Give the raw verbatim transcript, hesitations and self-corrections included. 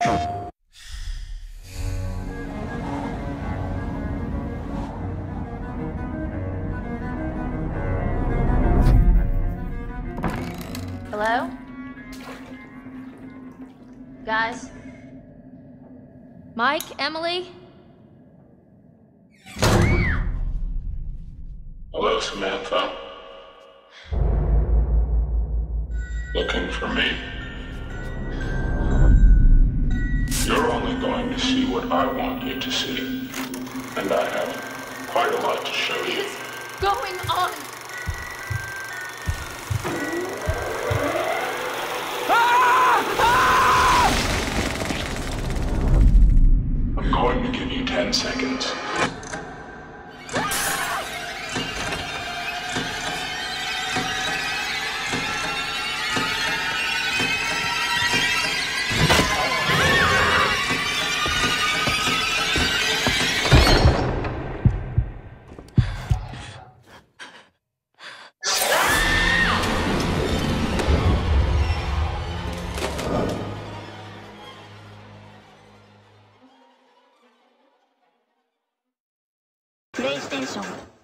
Hello? Guys? Mike? Emily? Hello, Samantha. Looking for me? You're only going to see what I want you to see. And I have quite a lot to show you. What is going on? I'm going to give you ten seconds. PlayStation